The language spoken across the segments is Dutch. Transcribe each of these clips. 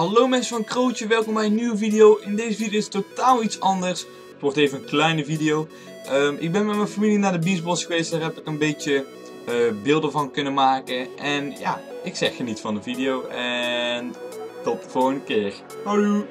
Hallo mensen van Krootje, welkom bij een nieuwe video. In deze video is het totaal iets anders. Het wordt even een kleine video. Ik ben met mijn familie naar de Biesbos geweest, daar heb ik een beetje beelden van kunnen maken. En ja, ik zeg geniet van de video en tot de volgende keer. Houdoe!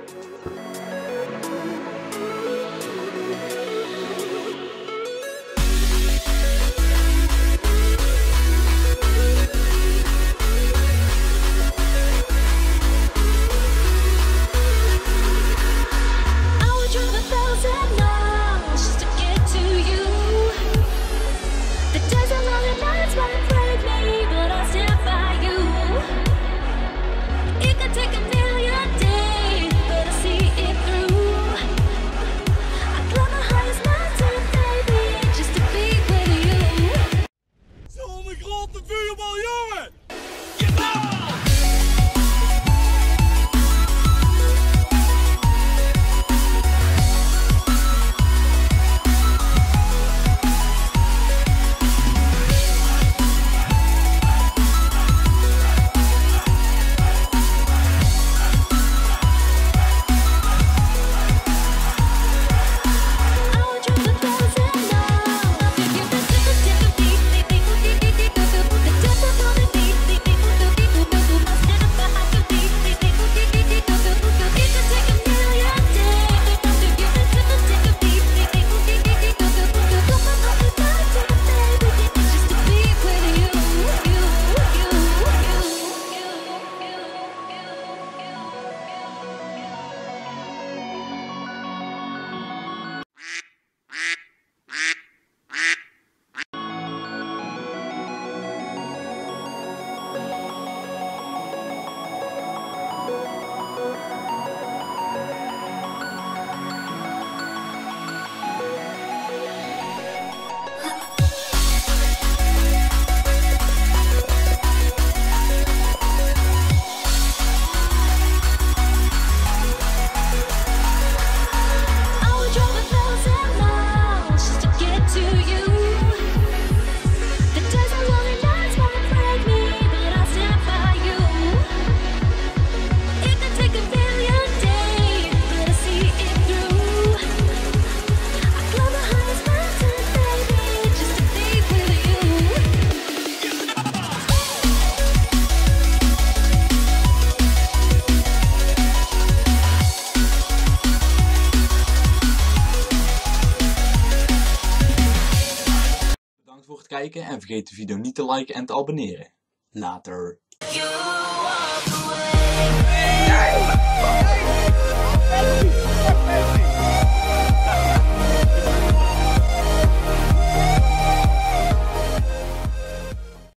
Voor het kijken en vergeet de video niet te liken en te abonneren. Later.